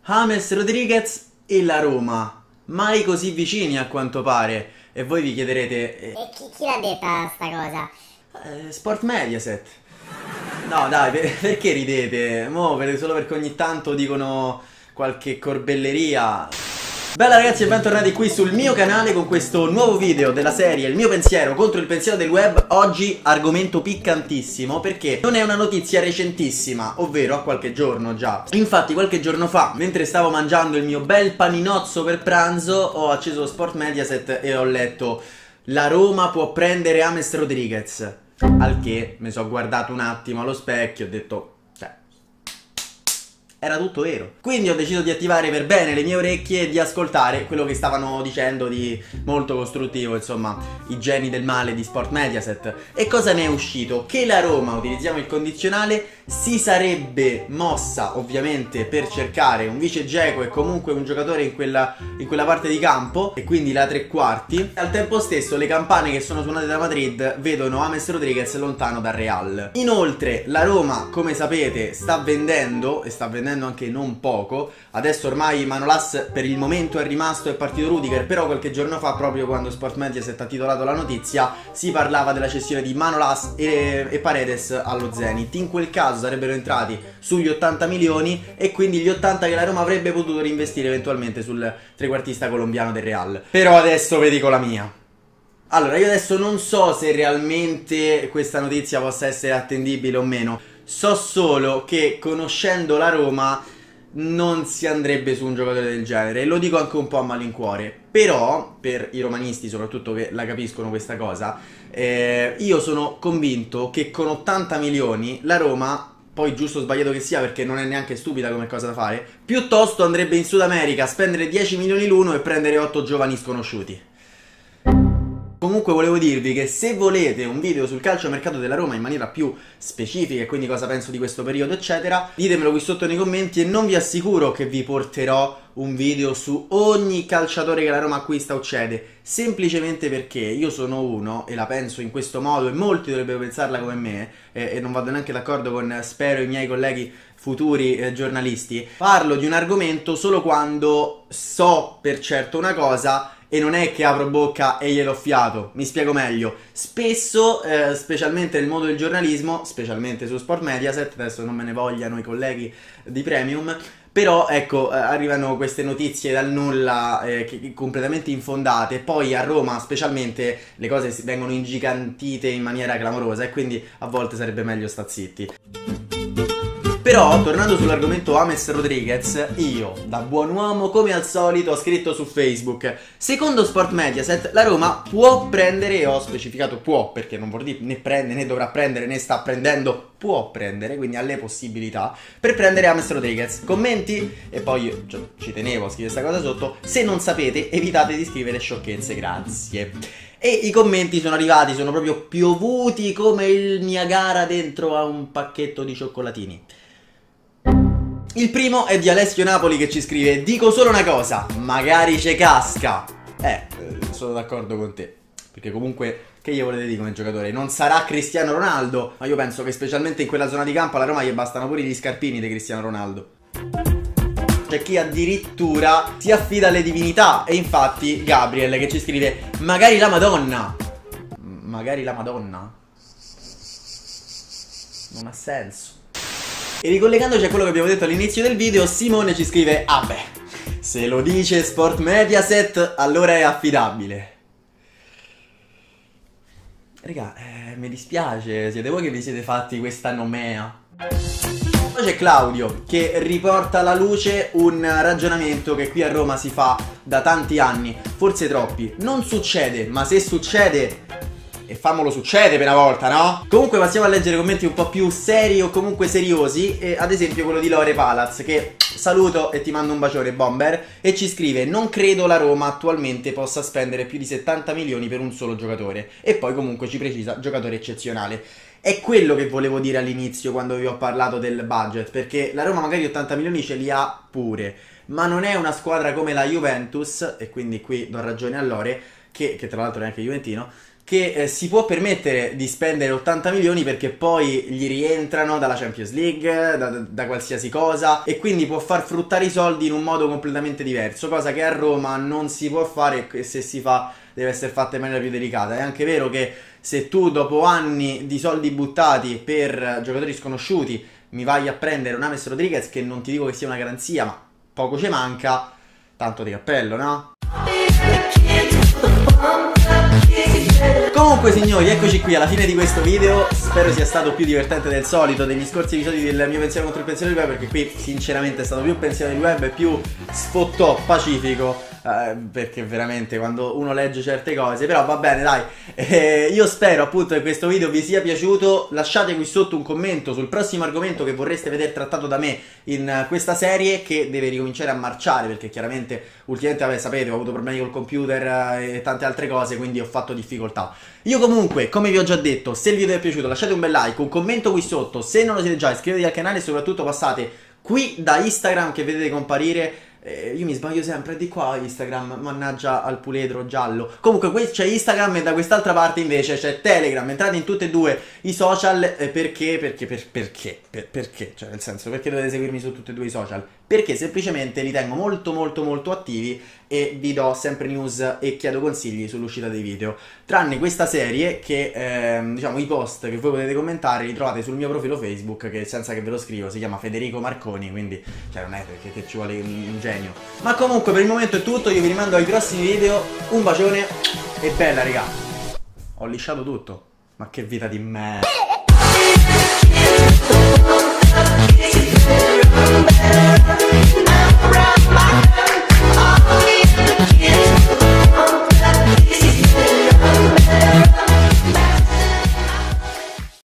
James Rodriguez e la Roma, mai così vicini a quanto pare. E voi vi chiederete... E chi l'ha detta sta cosa? Sport Mediaset. No dai, perché ridete? Solo perché ogni tanto dicono qualche corbelleria. Bella ragazzi e bentornati qui sul mio canale con questo nuovo video della serie Il mio pensiero contro il pensiero del web. Oggi argomento piccantissimo perché non è una notizia recentissima, ovvero a qualche giorno già. Infatti qualche giorno fa, mentre stavo mangiando il mio bel paninozzo per pranzo, ho acceso Sport Mediaset e ho letto: la Roma può prendere James Rodriguez. Al che mi sono guardato un attimo allo specchio e ho detto... era tutto vero. Quindi ho deciso di attivare per bene le mie orecchie e di ascoltare quello che stavano dicendo di molto costruttivo, insomma, i geni del male di Sport Mediaset. E cosa ne è uscito? Che la Roma, utilizziamo il condizionale, si sarebbe mossa ovviamente per cercare un vice Dzeko e comunque un giocatore in quella parte di campo, e quindi la tre quarti. Al tempo stesso le campane che sono suonate da Madrid vedono James Rodriguez lontano dal Real. Inoltre la Roma, come sapete, sta vendendo, e sta vendendo anche non poco. Adesso ormai Manolas per il momento è rimasto, è partito Rudiger, però qualche giorno fa, proprio quando Sport Mediaset ha titolato la notizia, si parlava della cessione di Manolas e Paredes allo Zenit. In quel caso sarebbero entrati sugli 80 milioni e quindi gli 80 che la Roma avrebbe potuto reinvestire eventualmente sul trequartista colombiano del Real. Però adesso vi dico la mia. Allora, io adesso non so se realmente questa notizia possa essere attendibile o meno. So solo che, conoscendo la Roma, non si andrebbe su un giocatore del genere, e lo dico anche un po' a malincuore. Però, per i romanisti soprattutto che la capiscono questa cosa, io sono convinto che con 80 milioni la Roma, poi giusto o sbagliato che sia perché non è neanche stupida come cosa da fare, piuttosto andrebbe in Sud America a spendere 10 milioni l'uno e prendere 8 giovani sconosciuti. Comunque volevo dirvi che se volete un video sul calciomercato della Roma in maniera più specifica, e quindi cosa penso di questo periodo eccetera, ditemelo qui sotto nei commenti, e non vi assicuro che vi porterò un video su ogni calciatore che la Roma acquista o cede, semplicemente perché io sono uno, e la penso in questo modo, e molti dovrebbero pensarla come me, e non vado neanche d'accordo con, spero, i miei colleghi futuri giornalisti. Parlo di un argomento solo quando so per certo una cosa, e non è che apro bocca e gliel'ho fiato. Mi spiego meglio. Spesso, specialmente nel mondo del giornalismo, specialmente su Sport Mediaset, adesso non me ne vogliano i colleghi di Premium, però ecco, arrivano queste notizie dal nulla, completamente infondate. Poi a Roma specialmente le cose vengono ingigantite in maniera clamorosa, e quindi a volte sarebbe meglio sta zitti. Però, tornando sull'argomento James Rodriguez, io, da buon uomo, come al solito, ho scritto su Facebook: secondo Sport Mediaset, la Roma può prendere, e ho specificato può, perché non vuol dire né prende, né dovrà prendere, né sta prendendo, può prendere, quindi ha le possibilità, per prendere James Rodriguez. Commenti? E poi io ci tenevo a scrivere questa cosa sotto: se non sapete, evitate di scrivere sciocchezze, grazie. E i commenti sono arrivati, sono proprio piovuti come il Niagara dentro a un pacchetto di cioccolatini. Il primo è di Alessio Napoli che ci scrive: dico solo una cosa, magari c'è casca. Sono d'accordo con te, perché comunque che gli volete dire come giocatore? Non sarà Cristiano Ronaldo, ma io penso che specialmente in quella zona di campo alla Roma gli bastano pure gli scarpini di Cristiano Ronaldo. C'è chi addirittura si affida alle divinità, e infatti Gabriel che ci scrive: magari la Madonna. Magari la Madonna? Non ha senso. E ricollegandoci a quello che abbiamo detto all'inizio del video, Simone ci scrive: ah beh, se lo dice Sport Mediaset allora è affidabile. Raga, mi dispiace, siete voi che vi siete fatti questa nomea. Poi c'è Claudio che riporta alla luce un ragionamento che qui a Roma si fa da tanti anni, forse troppi. Non succede, ma se succede, e fammelo succede per una volta, no? Comunque passiamo a leggere commenti un po' più seri o comunque seriosi, ad esempio quello di Lore Palaz, che saluto e ti mando un bacione, Bomber, e ci scrive: non credo la Roma attualmente possa spendere più di 70 milioni per un solo giocatore, e poi comunque ci precisa giocatore eccezionale. È quello che volevo dire all'inizio quando vi ho parlato del budget, perché la Roma magari 80 milioni ce li ha pure, ma non è una squadra come la Juventus, e quindi qui do ragione a Lore, che tra l'altro è anche juventino, che si può permettere di spendere 80 milioni perché poi gli rientrano dalla Champions League, da qualsiasi cosa, e quindi può far fruttare i soldi in un modo completamente diverso, cosa che a Roma non si può fare, e se si fa deve essere fatta in maniera più delicata. È anche vero che se tu dopo anni di soldi buttati per giocatori sconosciuti mi vai a prendere un James Rodriguez, che non ti dico che sia una garanzia, ma poco ci manca, tanto di cappello, no? Comunque signori, eccoci qui alla fine di questo video. Spero sia stato più divertente del solito degli scorsi episodi del mio pensiero contro il pensiero del web, perché qui sinceramente è stato più pensiero del web e più sfottò pacifico, perché veramente quando uno legge certe cose, però va bene dai. Io spero appunto che questo video vi sia piaciuto. Lasciate qui sotto un commento sul prossimo argomento che vorreste vedere trattato da me in questa serie, che deve ricominciare a marciare, perché chiaramente ultimamente, sapete, ho avuto problemi col computer e tante altre cose, quindi ho fatto difficoltà. Io comunque, come vi ho già detto, se il video vi è piaciuto lasciate un bel like, un commento qui sotto, se non lo siete già iscrivetevi al canale e soprattutto passate qui da Instagram che vedete comparire. Io mi sbaglio sempre, di qua Instagram, mannaggia al puledro giallo. Comunque qui c'è Instagram e da quest'altra parte invece c'è Telegram. Entrate in tutte e due i social, perché? Cioè nel senso, perché dovete seguirmi su tutti e due i social? Perché semplicemente li tengo molto attivi e vi do sempre news e chiedo consigli sull'uscita dei video. Tranne questa serie che, diciamo, i post che voi potete commentare li trovate sul mio profilo Facebook, che senza che ve lo scrivo si chiama Federico Marconi, quindi cioè non è perché ci vuole un genio. Ma comunque per il momento è tutto, io vi rimando ai prossimi video, un bacione e bella raga. Ho lisciato tutto, ma che vita di me.